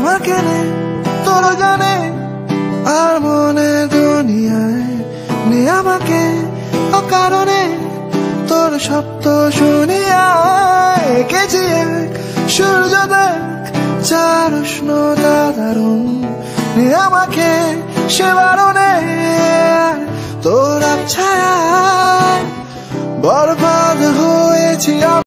আমাকে নে তোর জানে আর মনে দুনিয়ায় নে আমাকে অকারণে তোর শব্দ শুনিয়া এঁকেছি এক সূর্য দেখ চার উষ্ণতা দারুণ নে আমাকে সে বারণে তোর ছায়া বরবাদ হয়েছি।